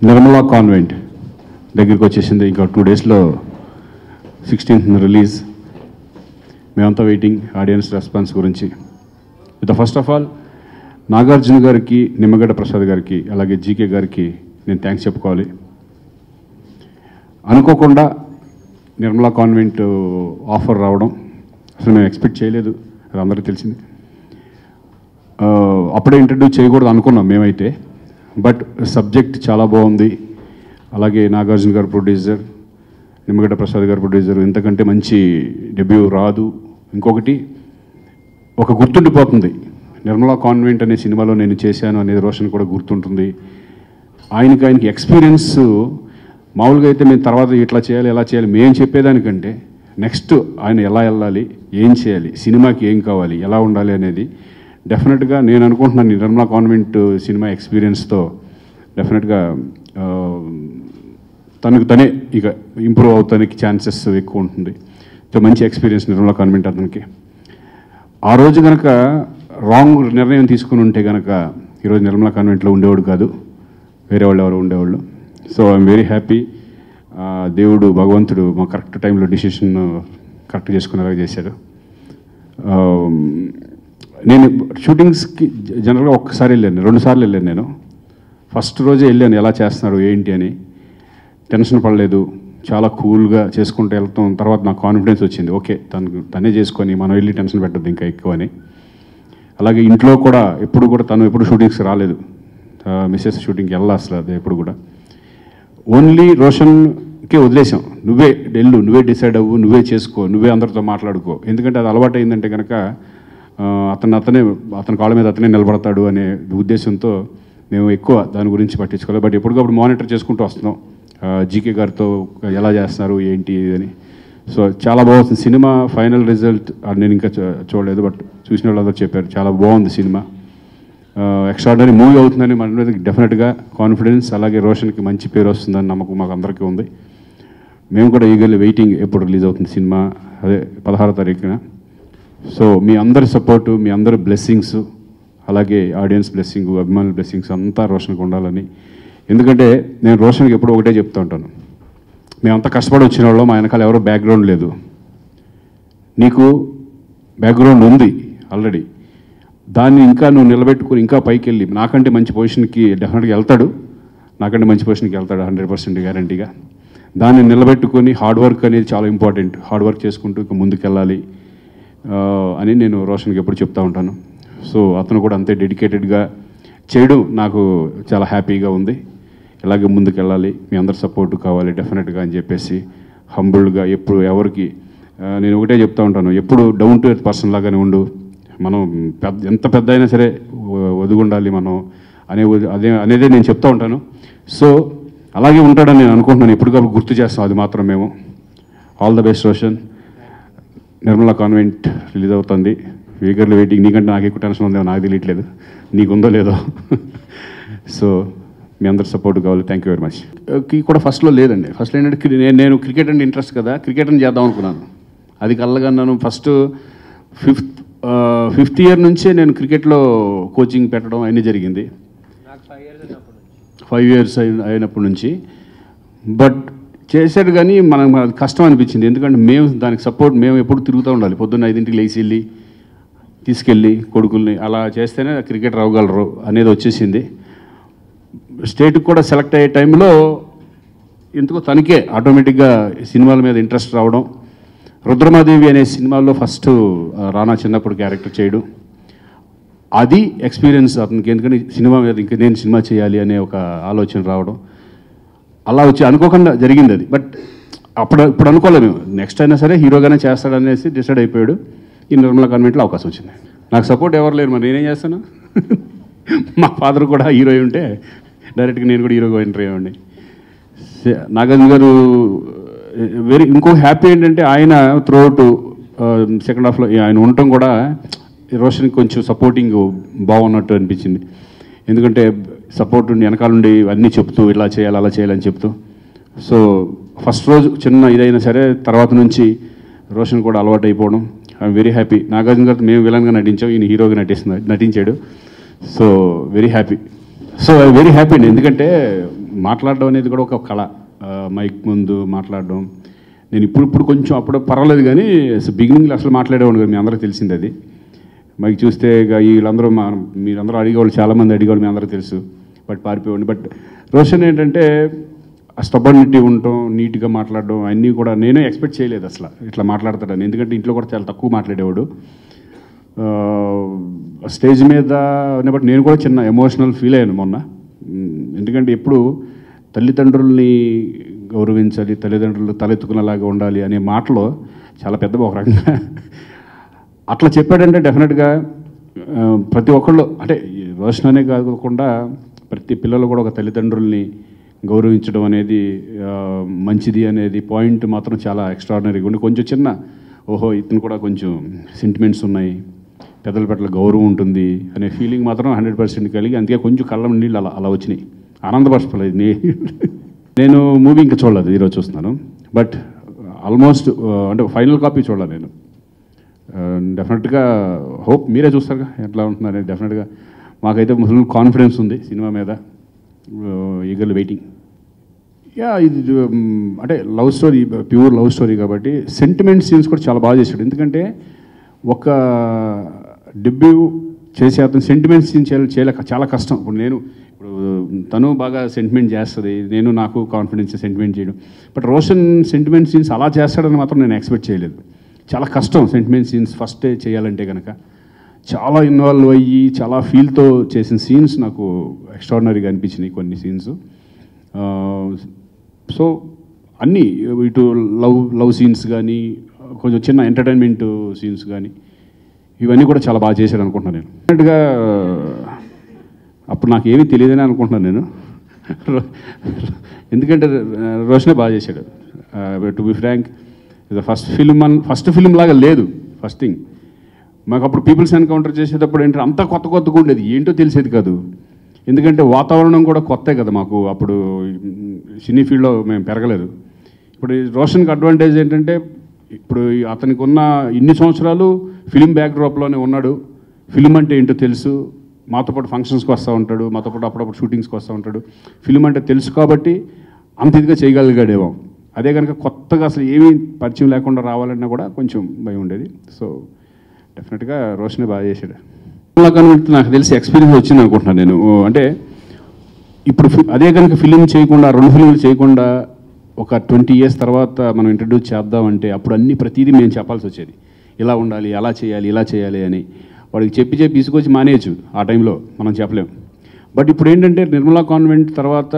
Nirmala convent దగ్గరికి వచ్చేసింది. ఇంకా 2 డేస్లో 16th రిలీజ్. మేమంతా వెయిటింగ్ ఆడియన్స్ రెస్పాన్స్ గురించి. ఫస్ట్ ఆఫ్ ఆల్ నాగార్జున గారికి, నిమ్మగడ్డ ప్రసాద్ గారికి, అలాగే జీకే గారికి నేను థ్యాంక్స్ చెప్పుకోవాలి. అనుకోకుండా నిర్మలా కాన్వెంట్ ఆఫర్ రావడం అసలు మేము ఎక్స్పెక్ట్ చేయలేదు, అది అందరికీ తెలిసింది. అప్పుడే ఇంట్రడ్యూస్ చేయకూడదు అనుకున్నాం మేమైతే, బట్ సబ్జెక్ట్ చాలా బాగుంది. అలాగే నాగార్జున గారు ప్రొడ్యూసర్, నిమ్మగడ్డ ప్రసాద్ గారు ప్రొడ్యూసర్, ఇంతకంటే మంచి డెబ్యూ రాదు. ఇంకొకటి ఒక గుర్తుండిపోతుంది, నిర్మలా కాన్వెంట్ అనే సినిమాలో నేను చేశాను అనేది రోషన్ కూడా గుర్తుంటుంది. ఆయనకి ఎక్స్పీరియన్స్ మామూలుగా అయితే మేము తర్వాత ఇట్లా చేయాలి ఎలా చేయాలి మేము చెప్పేదానికంటే నెక్స్ట్ ఆయన ఎలా వెళ్ళాలి, ఏం చేయాలి, సినిమాకి ఏం కావాలి, ఎలా ఉండాలి అనేది డెఫినెట్గా నేను అనుకుంటున్నాను. నిర్మలా కాన్వెంట్ సినిమా ఎక్స్పీరియన్స్తో డెఫినెట్గా తనకు తనే ఇక ఇంప్రూవ్ అవుతానికి ఛాన్సెస్ ఎక్కువ ఉంటుంది. సో మంచి ఎక్స్పీరియన్స్ నిర్మలా కాన్వెంట్ అతనికి. ఆ రోజు కనుక రాంగ్ నిర్ణయం తీసుకుని ఉంటే కనుక ఈరోజు నిర్మలా కాన్వెంట్లో ఉండేవాడు కాదు, వేరే వాళ్ళు ఎవరు ఉండేవాళ్ళు. So I'm very happy. దేవుడు భగవంతుడు మా కరెక్ట్ టైంలో డిసిషన్ కరెక్ట్ చేసుకునేలాగా చేశాడు. నేను షూటింగ్స్కి జనరల్గా ఒక్కసారి వెళ్ళాను, 2 సార్లు వెళ్ళాను. నేను ఫస్ట్ రోజే వెళ్ళాను ఎలా చేస్తున్నారు ఏంటి అని. టెన్షన్ పడలేదు, చాలా కూల్గా చేసుకుంటూ వెళ్తాం. తర్వాత నాకు కాన్ఫిడెన్స్ వచ్చింది, ఓకే తనే చేసుకొని మనం వెళ్ళి టెన్షన్ పెట్టద్దు ఇంకా ఎక్కువ అని. అలాగే ఇంట్లో కూడా ఎప్పుడు కూడా తను ఎప్పుడు షూటింగ్స్కి రాలేదు, మిస్సెస్ షూటింగ్కి వెళ్ళా అసలు అది ఎప్పుడు కూడా. ఓన్లీ రోషన్కే వదిలేసాం, నువ్వే వెళ్ళు, నువ్వే డిసైడ్ అవ్వు, నువ్వే చేసుకో, నువ్వే అందరితో మాట్లాడుకో. ఎందుకంటే అది అలవాటు అయిందంటే కనుక అతని కాళ్ళ మీద అతనే నిలబడతాడు అనే ఉద్దేశంతో మేము ఎక్కువ దాని గురించి పట్టించుకోవాలి. బట్ ఎప్పటికప్పుడు మానిటర్ చేసుకుంటూ వస్తున్నాం జీకే గారితో ఎలా చేస్తున్నారు ఏంటి అని. సో చాలా బాగుంది సినిమా. ఫైనల్ రిజల్ట్ నేను ఇంకా చూడలేదు, బట్ చూసిన వాళ్ళందరూ చెప్పారు చాలా బాగుంది సినిమా, ఎక్స్ట్రాడనరీ మూవీ అవుతుందని మన మీద డెఫినెట్గా కాన్ఫిడెన్స్. అలాగే రోషన్కి మంచి పేరు వస్తుందని నమ్మకం మాకు అందరికీ ఉంది. మేము కూడా ఈగర్లీ వెయిటింగ్ ఎప్పుడు రిలీజ్ అవుతుంది సినిమా, అదే 16వ తారీఖున. సో మీ అందరి సపోర్టు, మీ అందరి బ్లెస్సింగ్స్, అలాగే ఆడియన్స్ బ్లెస్సింగ్, అభిమానుల బ్లెస్సింగ్స్ అంతా రోషన్కి ఉండాలని. ఎందుకంటే నేను రోషన్కి ఎప్పుడు ఒకటే చెప్తూ ఉంటాను, మేమంతా కష్టపడి వచ్చిన వాళ్ళు, మా వెనకాల ఎవరో బ్యాక్గ్రౌండ్ లేదు. నీకు బ్యాక్గ్రౌండ్ ఉంది ఆల్రెడీ, దాన్ని ఇంకా నువ్వు నిలబెట్టుకుని ఇంకా పైకి వెళ్ళి నాకంటే మంచి పొజిషన్కి డెఫినెట్గా వెళ్తాడు, నాకంటే మంచి పొజిషన్కి వెళ్తాడు 100% గ్యారంటీగా. దాన్ని నిలబెట్టుకొని హార్డ్ వర్క్ అనేది చాలా ఇంపార్టెంట్, హార్డ్ వర్క్ చేసుకుంటూ ఇంకా ముందుకెళ్ళాలి అని నేను రోషన్కి ఎప్పుడు చెప్తూ ఉంటాను. సో అతను కూడా అంతే డెడికేటెడ్గా చేయడం నాకు చాలా హ్యాపీగా ఉంది. ఇలాగే ముందుకెళ్ళాలి, మీ అందరి సపోర్టు కావాలి డెఫినెట్గా అని చెప్పేసి హంబుల్గా ఎప్పుడు ఎవరికి నేను ఒకటే చెప్తూ ఉంటాను, ఎప్పుడు డౌన్ టు ఎర్త్ పర్సన్ లాగానే ఉండు. మనం ఎంత పెద్ద అయినా సరే ఒదుగుండాలి మనం అనేదే నేను చెప్తూ ఉంటాను. సో అలాగే ఉంటాడని నేను అనుకుంటున్నాను, ఎప్పటికప్పుడు గుర్తు చేస్తాం అది మాత్రం మేము. All the best Roshan. Nirmala convent release అవుతుంది, ఈగర్లీ వెయిటింగ్. నీకంటే నాకు ఎక్కువ టెన్షన్ ఉందేమో నాకు తెలియట్లేదు, నీకుందో లేదో. సో మీ అందరి సపోర్ట్ కావాలి. Thank you very much. కూడా ఫస్ట్లో లేదండి. ఫస్ట్లో ఏంటంటే నేను క్రికెట్ అంటే ఇంట్రెస్ట్ కదా, క్రికెట్ని చేద్దాం అనుకున్నాను. అది కలగన్నాను. ఫిఫ్త్ ఇయర్ నుంచే నేను క్రికెట్లో కోచింగ్ పెట్టడం అన్నీ జరిగింది, 5 years అయినప్పటి నుంచి. బట్ చేశాడు కానీ మనం కష్టం అనిపించింది, ఎందుకంటే మేము దానికి సపోర్ట్ మేము ఎప్పుడు తిరుగుతూ ఉండాలి. పొద్దున్న 5ంటికి లేచి వెళ్ళి తీసుకెళ్ళి కొడుకుల్ని అలా చేస్తేనే క్రికెటర్ అవ్వగలరు అనేది వచ్చేసింది. స్టేట్కి కూడా సెలెక్ట్ అయ్యే టైంలో ఎందుకో తనకే ఆటోమేటిక్గా సినిమాల మీద ఇంట్రెస్ట్ రావడం. రుద్రమాదేవి అనే సినిమాలో ఫస్ట్ రానా చిన్నప్పుడు క్యారెక్టర్ చేయడం, అది ఎక్స్పీరియన్స్ అతనికి. ఎందుకంటే సినిమా మీద ఇంకా నేను సినిమా చేయాలి అనే ఒక ఆలోచన రావడం, అలా వచ్చి అనుకోకుండా జరిగింది అది. బట్ ఇప్పుడు అనుకోలేము మేము, నెక్స్ట్ అయినా సరే హీరోగానే చేస్తాడనేసి డిసైడ్ అయిపోయాడు. ఈ నిర్మలా కాన్వెంట్లో అవకాశం వచ్చింది. నాకు సపోర్ట్ ఎవరు లేరు, మరి నేనేం చేస్తాను. మా ఫాదర్ కూడా హీరో ఉంటే డైరెక్ట్గా నేను కూడా హీరోగా ఎంటర్ అయ్యేవాడిని. నాగార్జున గారు ఇంకో హ్యాపీ ఏంటంటే ఆయన త్రూఅవుట్ సెకండ్ హాఫ్లో ఆయన ఉండటం కూడా రోషన్కి కొంచెం సపోర్టింగ్ బాగున్నట్టు అనిపించింది. ఎందుకంటే సపోర్ట్ ఉండి వెనకాల నుండి అన్నీ చెప్తూ ఇలా చేయాలి అలా చేయాలని చెప్తూ. సో ఫస్ట్ రోజు చిన్న ఇదైనా సరే తర్వాత నుంచి రోషన్ కూడా అలవాటు అయిపోవడం, ఐఎమ్ వెరీ హ్యాపీ. నాగార్జున గారితో మేము విలన్గా నటించాం, ఈయన హీరోగా నటించాడు. So very happy. So very happy అండి. ఎందుకంటే మాట్లాడడం అనేది కూడా ఒక కళ. మైక్ ముందు మాట్లాడడం నేను ఇప్పుడు కొంచెం అప్పుడు పర్వాలేదు, కానీ బిగినింగ్లో అసలు మాట్లాడేవాడు కదా, మీ అందరికీ తెలిసింది అది. మైక్ చూస్తే వీళ్ళందరూ మీరందరూ అడిగేవాళ్ళు, చాలామంది అడిగేవాళ్ళు, మీ అందరికీ తెలుసు. బట్ పారిపోయేవాడిని. బట్ రోషన్ ఏంటంటే ఆ స్టబర్నిటీ ఉండటం, నీట్గా మాట్లాడడం అన్నీ కూడా నేనే ఎక్స్పెక్ట్ చేయలేదు అసలు ఇట్లా మాట్లాడతాడని. ఎందుకంటే ఇంట్లో కూడా చాలా తక్కువ మాట్లాడేవాడు. స్టేజ్ మీద బట్ నేను కూడా చిన్న ఎమోషనల్ ఫీల్ అయ్యాను మొన్న. ఎందుకంటే ఎప్పుడు తల్లిదండ్రుల్ని గౌరవించాలి, తల్లిదండ్రులు తలెత్తుకునేలాగా ఉండాలి అనే మాటలో చాలా పెద్ద ఒక రకంగా అట్లా చెప్పాడంటే డెఫినెట్గా ప్రతి ఒక్కళ్ళు, అంటే రోషన్ అనే కాకుండా ప్రతి పిల్లలు కూడా ఒక తల్లిదండ్రుల్ని గౌరవించడం అనేది మంచిది అనేది పాయింట్ మాత్రం చాలా ఎక్స్ట్రాడినరీగా ఉండి, కొంచెం చిన్న ఓహో ఇతను కూడా కొంచెం సెంటిమెంట్స్ ఉన్నాయి, పెద్దల పట్ల గౌరవం ఉంటుంది అనే ఫీలింగ్ మాత్రం 100% కలిగి, అందుకే కొంచెం కళ్ళ నీళ్ళు అలా వచ్చినాయి. ఆనందపరచలేదు. నేను మూవీ ఇంకా చూడలేదు, ఈరోజు చూస్తున్నాను. బట్ ఆల్మోస్ట్ అంటే ఫైనల్ కాపీ చూడాలి నేను. డెఫినెట్గా హోప్ మీరే చూస్తారుగా ఎట్లా ఉంటున్నారు. డెఫినెట్గా మాకైతే ఫుల్ కాన్ఫిడెన్స్ ఉంది సినిమా మీద. Eagerly waiting. ఇది అంటే love story, pure love story కాబట్టి సెంటిమెంట్ సీన్స్ కూడా చాలా బాగా చేశాడు. ఎందుకంటే ఒక డెబ్యూ చేసే అతను సెంటిమెంట్ సీన్ చేయలేక చాలా కష్టం. ఇప్పుడు తను బాగా సెంటిమెంట్ చేస్తుంది, నాకు కాన్ఫిడెన్స్ సెంటిమెంట్ చేయడం. బట్ రోషన్ సెంటిమెంట్ సీన్స్ అలా చేస్తాడని మాత్రం నేను ఎక్స్పెక్ట్ చేయలేదు. చాలా కష్టం సెంటిమెంట్ సీన్స్ ఫస్టే చేయాలంటే కనుక. చాలా ఇన్వాల్వ్ అయ్యి చాలా ఫీల్తో చేసిన సీన్స్ నాకు ఎక్స్ట్రాడినరీగా అనిపించినాయి కొన్ని సీన్స్. సో అన్నీ ఇటు లవ్ సీన్స్ కానీ, కొంచెం చిన్న ఎంటర్టైన్మెంట్ సీన్స్ కానీ, ఇవన్నీ కూడా చాలా బాగా చేశాడు అనుకుంటున్నాను నేను. డెఫినెట్గా అప్పుడు నాకు ఏమీ తెలియదని అనుకుంటున్నాను నేను. ఎందుకంటే రోషనే బాగా చేశాడు. To be frank, first film లాగా లేదు. ఫస్ట్ థింగ్ మాకు అప్పుడు పీపుల్స్ ఎన్కౌంటర్ చేసేటప్పుడు ఏంటంటే అంతా కొత్తగా ఉండేది, ఏంటో తెలిసేది కాదు. ఎందుకంటే వాతావరణం కూడా కొత్తే కదా మాకు. అప్పుడు సినీ ఫీల్డ్లో మేము పెరగలేదు. ఇప్పుడు రోషన్కి అడ్వాంటేజ్ ఏంటంటే ఇప్పుడు అతనికి ఉన్న ఇన్ని సంవత్సరాలు ఫిలిం బ్యాక్డ్రాప్లోనే ఉన్నాడు. ఫిలిం అంటే ఏంటో తెలుసు, మాతో పాటు ఫంక్షన్స్కి వస్తూ ఉంటాడు, మాతో పాటు అప్పుడప్పుడు షూటింగ్స్కి వస్తూ ఉంటాడు. ఫిలిం అంటే తెలుసు కాబట్టి అంత ఇదిగా చేయగలిగాడేమో. అదే కనుక కొత్తగా అసలు ఏమీ పరిచయం లేకుండా రావాలన్నా కూడా కొంచెం భయం ఉండేది. సో డెఫినెట్గా రోషనే బాగా చేశాడు. నాకు తెలిసి ఎక్స్పీరియన్స్ వచ్చింది అనుకుంటున్నాను నేను. అంటే ఇప్పుడు అదే కనుక ఫిలిం చేయకుండా, 2 ఫిలింలు చేయకుండా ఒక 20 years తర్వాత మనం ఇంట్రడ్యూస్ చేద్దామంటే అప్పుడు ప్రతిదీ మేము చెప్పాల్సి వచ్చేది. ఇలా ఉండాలి, అలా చేయాలి, ఇలా చేయాలి అని వాడికి చెప్పి తీసుకొచ్చి మానేయచ్చు. ఆ టైంలో మనం చెప్పలేం. బట్ ఇప్పుడు ఏంటంటే నిర్మలా కాన్వెంట్ తర్వాత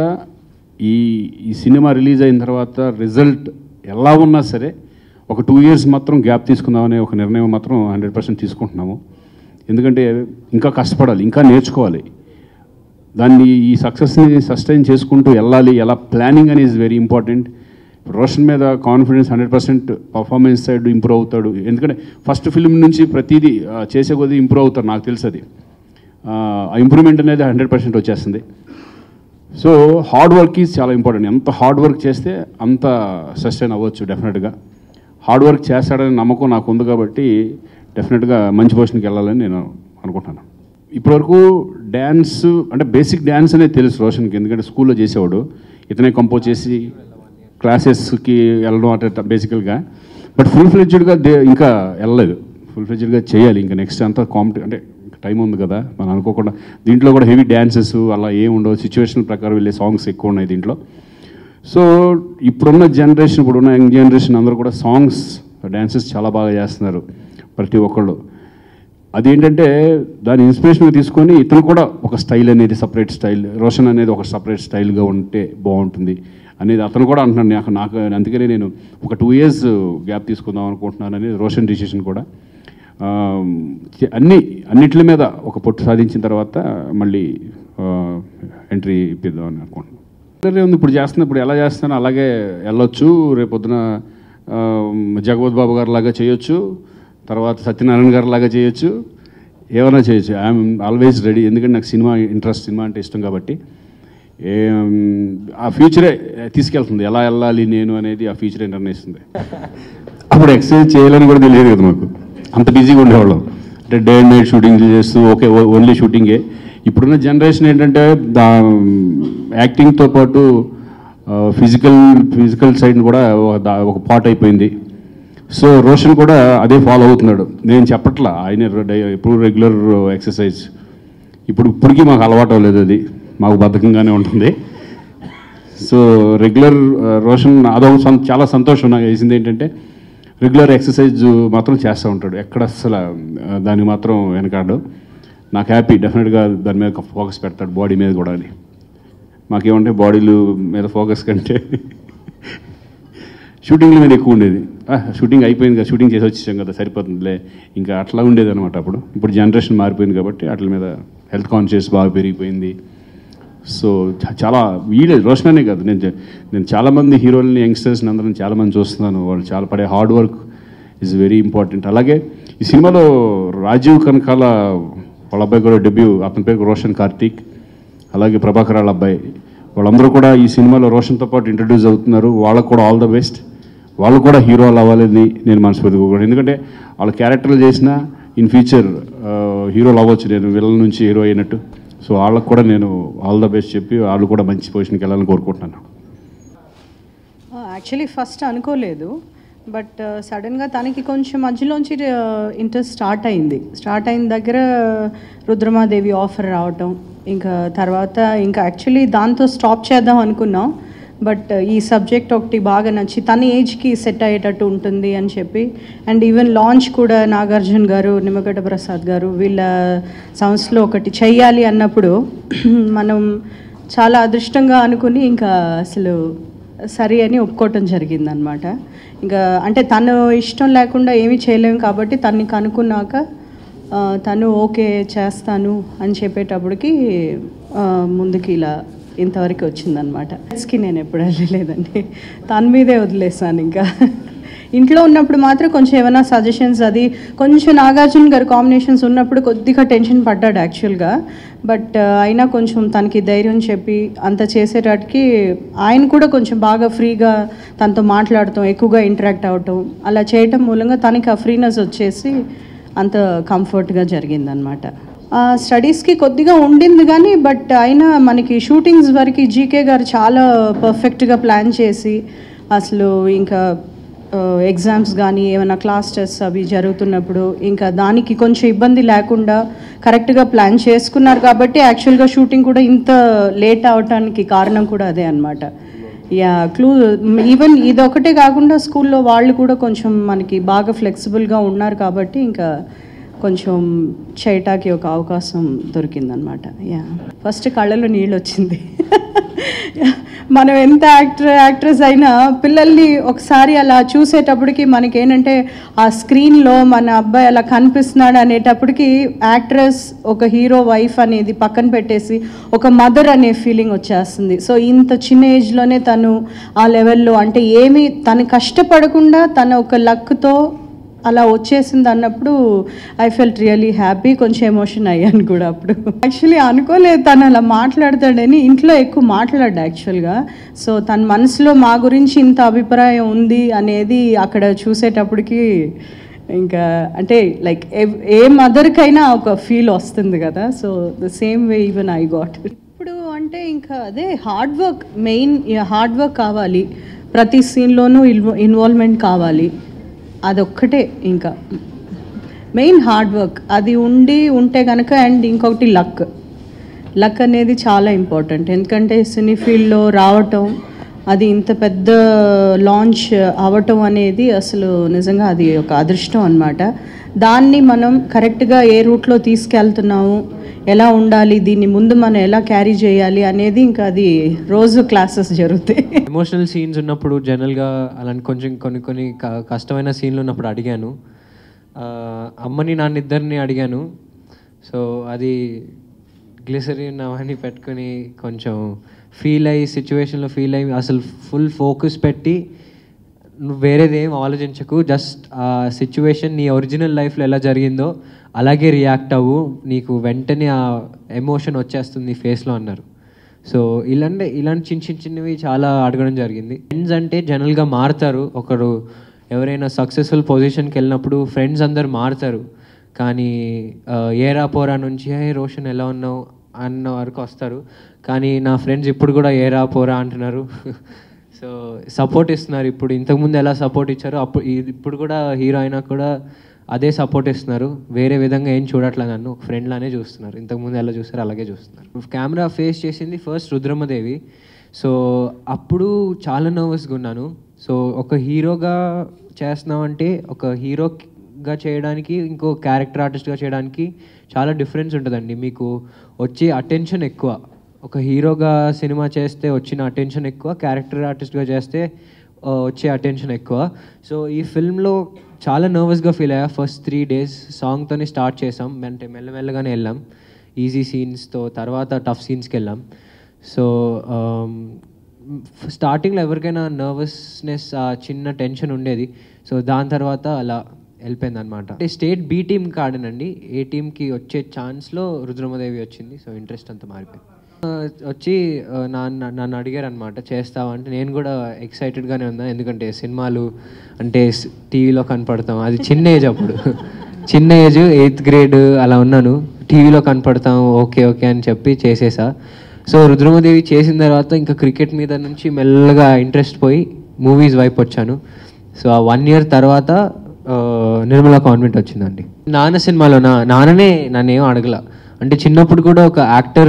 ఈ సినిమా రిలీజ్ అయిన తర్వాత రిజల్ట్ ఎలా ఉన్నా సరే ఒక 2 years మాత్రం గ్యాప్ తీసుకుందామనే ఒక నిర్ణయం మాత్రం 100% తీసుకుంటున్నాము. ఎందుకంటే ఇంకా కష్టపడాలి, ఇంకా నేర్చుకోవాలి. దాన్ని ఈ సక్సెస్ని సస్టైన్ చేసుకుంటూ వెళ్ళాలి. ఎలా ప్లానింగ్ అనేది ఈజ్ వెరీ ఇంపార్టెంట్. రోషన్ మీద కాన్ఫిడెన్స్ 100% పర్ఫార్మెన్స్ సైడ్ ఇంప్రూవ్ అవుతాడు. ఎందుకంటే ఫస్ట్ ఫిల్మ్ నుంచి ప్రతిదీ చేసే కొద్దీ ఇంప్రూవ్ అవుతాడు, నాకు తెలుసు అది. ఆ ఇంప్రూవ్మెంట్ అనేది 100% వచ్చేస్తుంది. సో హార్డ్ వర్క్ ఈజ్ చాలా ఇంపార్టెంట్. ఎంత హార్డ్ వర్క్ చేస్తే అంత సస్టైన్ అవ్వచ్చు. డెఫినెట్గా హార్డ్ వర్క్ చేస్తాడని నమ్మకం నాకు ఉంది కాబట్టి డెఫినెట్గా మంచి పొజిషన్కి వెళ్ళాలని నేను అనుకుంటున్నాను. ఇప్పటివరకు డ్యాన్స్ అంటే బేసిక్ డ్యాన్స్ అనేది తెలుసు రోషన్కి, ఎందుకంటే స్కూల్లో చేసేవాడు. ఇతనే కంపోజ్ చేసి క్లాసెస్కి వెళ్ళడం అంటే బేసికల్గా. బట్ ఫుల్ ఫ్లెడ్జ్డ్గా ఇంకా వెళ్ళలేదు. ఫుల్ ఫ్లెడ్జ్డ్గా చేయాలి ఇంకా. నెక్స్ట్ అంతా అంటే టైం ఉంది కదా, మనం అనుకోకుండా. దీంట్లో కూడా హెవీ డ్యాన్సెస్ అలా ఏమి ఉండవు, సిచ్యువేషన్ ప్రకారం వెళ్ళే సాంగ్స్ ఎక్కువ ఉన్నాయి దీంట్లో. సో ఇప్పుడున్న జనరేషన్, ఇప్పుడున్న యంగ్ జనరేషన్ అందరూ కూడా సాంగ్స్, డ్యాన్సెస్ చాలా బాగా చేస్తున్నారు ప్రతి ఒక్కళ్ళు. అదేంటంటే దాని ఇన్స్పిరేషన్గా తీసుకొని ఇతను కూడా ఒక స్టైల్ అనేది సపరేట్ స్టైల్, రోషన్ అనేది ఒక సపరేట్ స్టైల్గా ఉంటే బాగుంటుంది అనేది అతను కూడా అంటున్నాడు. నాకు అందుకనే నేను ఒక 2 years గ్యాప్ తీసుకుందాం అనుకుంటున్నాను అనేది రోషన్ డిసిషన్ కూడా. అన్నిటి మీద ఒక పొట్టు సాధించిన తర్వాత మళ్ళీ ఎంట్రీ ఇప్పిద్దామని అనుకుంటున్నాను. ఇప్పుడు ఇప్పుడు ఎలా చేస్తానో అలాగే వెళ్ళొచ్చు. రేపొద్దున జగవత్ బాబు గారు లాగా చేయొచ్చు, తర్వాత సత్యనారాయణ గారు లాగా చేయొచ్చు, ఏమైనా చేయొచ్చు. I'm always ready. ఎందుకంటే నాకు సినిమా అంటే ఇష్టం కాబట్టి. ఆ ఫ్యూచరే తీసుకెళ్తుంది, ఎలా వెళ్ళాలి నేను అనేది ఆ ఫ్యూచరే నిర్ణయిస్తుంది. అప్పుడు ఎక్సర్సైజ్ చేయాలని కూడా తెలియదు కదా మాకు, అంత బిజీగా ఉండేవాళ్ళం. అంటే డే అండ్ నైట్ షూటింగ్ చేస్తూ ఓన్లీ షూటింగే. ఇప్పుడున్న జనరేషన్ ఏంటంటే యాక్టింగ్తో పాటు ఫిజికల్ సైడ్ కూడా ఒక పార్ట్ అయిపోయింది. సో రోషన్ కూడా అదే ఫాలో అవుతున్నాడు. నేను చెప్పట్లా, ఆయన ఎప్పుడు రెగ్యులర్ ఎక్సర్సైజ్. ఇప్పటికీ మాకు అలవాటు అవ్వలేదు, అది మాకు బద్ధకంగానే ఉంటుంది. సో రెగ్యులర్ రోషన్ అదొక చాలా సంతోషం నాకు వేసింది ఏంటంటే రెగ్యులర్ ఎక్సర్సైజ్ మాత్రం చేస్తూ ఉంటాడు, ఎక్కడ అసలు దానికి మాత్రం వెనకాడు. నాకు హ్యాపీ, డెఫినెట్గా దాని మీద ఫోకస్ పెడతాడు, బాడీ మీద కూడా. అని మాకేమంటే బాడీలు మీద ఫోకస్ కంటే షూటింగ్ల మీద ఎక్కువ ఉండేది. షూటింగ్ అయిపోయింది కదా, షూటింగ్ చేసి వచ్చేసాం కదా, సరిపోతుందిలే, ఇంకా అట్లా ఉండేది అనమాట అప్పుడు. ఇప్పుడు జనరేషన్ మారిపోయింది కాబట్టి వాటి మీద హెల్త్ కాన్షియస్ బాగా పెరిగిపోయింది. సో చాలా రోషన్ అనే కాదు, నేను చాలామంది హీరోలని, యంగ్స్టర్స్ని అందరం చాలామంది చూస్తున్నాను. వాళ్ళు చాలా పడే hard work is very important. అలాగే ఈ సినిమాలో రాజీవ్ కనకాల వాళ్ళ అబ్బాయి కూడా డెబ్యూ, అతని పేరు రోషన్ కార్తీక్, అలాగే ప్రభాకర్ వాళ్ళ అబ్బాయి, వాళ్ళందరూ కూడా ఈ సినిమాలో రోషన్తో పాటు ఇంట్రడ్యూస్ అవుతున్నారు. వాళ్ళకు కూడా ఆల్ ద బెస్ట్. వాళ్ళు కూడా హీరోలు అవ్వాలని నేను మనస్ఫూర్తిగా కూడా, ఎందుకంటే వాళ్ళ క్యారెక్టర్లు చేసినా ఇన్ ఫ్యూచర్ హీరోలు అవ్వచ్చు, నేను విలన్ నుంచి హీరో అయినట్టు. సో వాళ్ళకు కూడా నేను ఆల్ ద బెస్ట్ చెప్పి వాళ్ళు కూడా మంచి పొజిషన్కి వెళ్ళాలని కోరుకుంటున్నాను. యాక్చువల్లీ ఫస్ట్ అనుకోలేదు, బట్ సడన్గా తనకి కొంచెం మధ్యలోంచి ఇంట్రెస్ట్ స్టార్ట్ అయిన దగ్గర రుద్రమాదేవి ఆఫర్ రావటం, ఇంకా తర్వాత ఇంకా యాక్చువల్లీ దాంతో స్టాప్ చేద్దాం అనుకున్నాం. బట్ ఈ సబ్జెక్ట్ ఒకటి బాగా నచ్చి తన ఏజ్కి సెట్ అయ్యేటట్టు ఉంటుంది అని చెప్పి, అండ్ ఈవెన్ లాంచ్ కూడా నాగార్జున గారు, నిమ్మగడ్డ ప్రసాద్ గారు వీళ్ళ సంస్థలో ఒకటి చెయ్యాలి అన్నప్పుడు మనం చాలా అదృష్టంగా అనుకుని ఇంకా అసలు సరే అని ఒప్పుకోవటం జరిగిందనమాట. ఇంకా అంటే తను ఇష్టం లేకుండా ఏమీ చేయలేము కాబట్టి తనని కనుక్కున్నాక తను ఓకే చేస్తాను అని చెప్పేటప్పటికి ముందుకి ఇలా ఇంతవరకు వచ్చిందనమాట. కి నేను ఎప్పుడు వెళ్ళలేదండి, తన మీదే వదిలేసాను. ఇంకా ఇంట్లో ఉన్నప్పుడు మాత్రం కొంచెం ఏమైనా సజెషన్స్, అది కొంచెం నాగార్జున గారు కాంబినేషన్స్ ఉన్నప్పుడు కొద్దిగా టెన్షన్ పడ్డాడు యాక్చువల్గా. బట్ అయినా కొంచెం తనకి ధైర్యం చెప్పి అంత చేసేటట్టుకి ఆయన కూడా కొంచెం బాగా ఫ్రీగా తనతో మాట్లాడటం, ఎక్కువగా ఇంటరాక్ట్ అవ్వటం, అలా చేయటం మూలంగా తనకి ఆ ఫ్రీనెస్ వచ్చేసి అంత కంఫర్ట్గా జరిగిందనమాట. స్టడీస్కి కొద్దిగా ఉండింది కానీ బట్ అయినా మనకి షూటింగ్స్ వరకు జీకే గారు చాలా పర్ఫెక్ట్గా ప్లాన్ చేసి అసలు ఇంకా ఎగ్జామ్స్ కానీ ఏమైనా క్లాస్ టెస్ట్ అవి జరుగుతున్నప్పుడు ఇంకా దానికి కొంచెం ఇబ్బంది లేకుండా కరెక్ట్గా ప్లాన్ చేసుకున్నారు కాబట్టి యాక్చువల్గా షూటింగ్ కూడా ఇంత లేట్ అవటానికి కారణం కూడా అదే అనమాట. ఈవెన్ ఇదొకటే కాకుండా స్కూల్లో వాళ్ళు కూడా కొంచెం మనకి బాగా ఫ్లెక్సిబుల్గా ఉన్నారు కాబట్టి ఇంకా కొంచెం చేయటానికి ఒక అవకాశం దొరికిందనమాట. ఫస్ట్ కళ్ళలో నీళ్ళు వచ్చింది. మనం ఎంత యాక్ట్రెస్ అయినా పిల్లల్ని ఒకసారి అలా చూసేటప్పటికి మనకేంటంటే ఆ స్క్రీన్లో మన అబ్బాయి అలా కనిపిస్తున్నాడు అనేటప్పటికి యాక్ట్రెస్ ఒక హీరో వైఫ్ అనేది పక్కన పెట్టేసి ఒక మదర్ అనే ఫీలింగ్ వచ్చేస్తుంది. సో ఇంత చిన్న ఏజ్లోనే తను ఆ లెవెల్లో అంటే ఏమీ తను కష్టపడకుండా తన ఒక లక్తో అలా వచ్చేసింది అన్నప్పుడు ఐ ఫెల్ట్ రియలీ హ్యాపీ. కొంచెం ఎమోషన్ అయ్యాను కూడా అప్పుడు. యాక్చువల్లీ అనుకోలేదు తను అలా మాట్లాడతాడని, ఇంట్లో ఎక్కువ మాట్లాడాడు యాక్చువల్గా. సో తన మనసులో మా గురించి ఇంత అభిప్రాయం ఉంది అనేది అక్కడ చూసేటప్పటికి ఇంకా అంటే లైక్ ఏ మదర్కైనా ఒక ఫీల్ వస్తుంది కదా. So the same way even I got. ఇప్పుడు అంటే ఇంకా అదే hard work, main hard work కావాలి, ప్రతి సీన్లోనూ ఇన్వాల్వ్మెంట్ కావాలి, అదొక్కటే ఇంకా మెయిన్ హార్డ్ వర్క్. అది ఉంటే కనుక అండ్ ఇంకొకటి లక్ అనేది చాలా ఇంపార్టెంట్. ఎందుకంటే సినీ ఫీల్డ్లో రావటం, అది ఇంత పెద్ద లాంచ్ అవ్వటం అనేది అసలు నిజంగా అది ఒక అదృష్టం అన్నమాట. దాన్ని మనం కరెక్ట్గా ఏ రూట్లో తీసుకెళ్తున్నాము, ఎలా ఉండాలి, దీన్ని ముందు మనం ఎలా క్యారీ చేయాలి అనేది ఇంకా అది రోజు క్లాసెస్ జరుగుతాయి. ఎమోషనల్ సీన్స్ ఉన్నప్పుడు జనరల్గా అలాంటి కొంచెం కొన్ని కష్టమైన సీన్లు ఉన్నప్పుడు అడిగాను, అమ్మని నాన్నిద్దరిని అడిగాను. సో అది గ్లిసరిన్ అవన్నీ పెట్టుకొని కొంచెం సిచ్యువేషన్లో ఫీల్ అయ్యి అసలు ఫుల్ ఫోకస్ పెట్టి నువ్వు వేరేది ఏం ఆలోచించకు, జస్ట్ ఆ సిచ్యువేషన్ నీ ఒరిజినల్ లైఫ్లో ఎలా జరిగిందో అలాగే రియాక్ట్ అవ్వు, నీకు వెంటనే ఆ ఎమోషన్ వచ్చేస్తుంది ఫేస్లో అన్నారు. సో ఇలాంటి చిన్నవి చాలా అడగడం జరిగింది. ఫ్రెండ్స్ అంటే జనరల్గా మారుతారు, ఒకరు ఎవరైనా సక్సెస్ఫుల్ పొజిషన్కి వెళ్ళినప్పుడు ఫ్రెండ్స్ అందరు మారుతారు. కానీ ఏరా పోరా నుంచి హే రోషన్ ఎలా ఉన్నావు అన్న వరకు వస్తారు. కానీ నా ఫ్రెండ్స్ ఇప్పుడు కూడా ఏరా పోరా అంటున్నారు. సో సపోర్ట్ ఇస్తున్నారు. ఇప్పుడు ఇంతకుముందు ఎలా సపోర్ట్ ఇచ్చారో ఇప్పుడు కూడా హీరో అయినా కూడా అదే సపోర్ట్ ఇస్తున్నారు. వేరే విధంగా ఏం చూడట్లేదు, నన్ను ఒక ఫ్రెండ్ లానే చూస్తున్నారు. ఇంతకుముందు ఎలా చూస్తారో అలాగే చూస్తున్నారు. కెమెరా ఫేస్ చేసింది ఫస్ట్ రుద్రమదేవి. సో అప్పుడు చాలా నర్వస్గా ఉన్నాను. సో ఒక హీరోగా చేస్తున్నామంటే ఒక హీరోగా చేయడానికి ఇంకో క్యారెక్టర్ ఆర్టిస్ట్గా చేయడానికి చాలా డిఫరెన్స్ ఉంటుందండి. మీకు వచ్చే అటెన్షన్ ఎక్కువ. ఒక హీరోగా సినిమా చేస్తే వచ్చిన అటెన్షన్ ఎక్కువ, క్యారెక్టర్ ఆర్టిస్ట్గా చేస్తే వచ్చే అటెన్షన్ ఎక్కువ. సో ఈ ఫిల్మ్లో చాలా నర్వస్గా ఫీల్ అయ్యా. ఫస్ట్ 3 days సాంగ్తోనే స్టార్ట్ చేసాం, అంటే మెల్లమెల్లగానే వెళ్ళాం. ఈజీ సీన్స్తో తర్వాత టఫ్ సీన్స్కి వెళ్ళాం. సో స్టార్టింగ్లో ఎవరికైనా నర్వస్నెస్, చిన్న టెన్షన్ ఉండేది. సో దాని తర్వాత అలా వెళ్ళిపోయింది అనమాట. అంటే స్టేట్ బి టీమ్కి ఆడినండి, ఏ టీమ్కి వచ్చే ఛాన్స్లో రుద్రమదేవి వచ్చింది. సో ఇంట్రెస్ట్ అంతా మారిపోయింది. వచ్చి నన్ను అడిగారు అనమాట, చేస్తావా అంటే నేను కూడా ఎక్సైటెడ్గానే ఉన్నాను. ఎందుకంటే సినిమాలు అంటే టీవీలో కనపడతాం, అది చిన్న ఏజ్ అప్పుడు, చిన్న ఏజ్ 8th grade అలా ఉన్నాను. టీవీలో కనపడతాం, ఓకే ఓకే అని చెప్పి చేసేసా. సో రుద్రమదేవి చేసిన తర్వాత ఇంకా క్రికెట్ మీద నుంచి మెల్లగా ఇంట్రెస్ట్ పోయి మూవీస్ వైపు వచ్చాను. సో ఆ 1 year తర్వాత నిర్మలా కాన్వెంట్ వచ్చిందండి. నాన్న సినిమాలో నాన్ననే నన్ను ఏం అడగల. అంటే చిన్నప్పుడు కూడా ఒక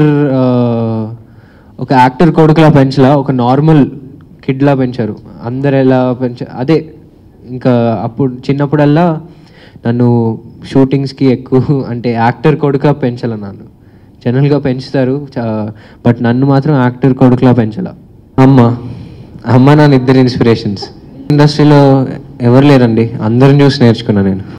యాక్టర్ కొడుకులా పెంచలా, ఒక నార్మల్ కిడ్లా పెంచారు. అందరు ఎలా అదే ఇంకా అప్పుడు చిన్నప్పుడల్లా నన్ను షూటింగ్స్కి ఎక్కువ అంటే యాక్టర్ కొడుకులా పెంచాల. నన్ను జనరల్గా పెంచుతారు, బట్ నన్ను మాత్రం యాక్టర్ కొడుకులా పెంచాల. అమ్మ నాన్న ఇద్దరు ఇన్స్పిరేషన్స్. ఇండస్ట్రీలో ఎవరు లేరండి, అందరిని చూసి నేర్చుకున్నాను నేను.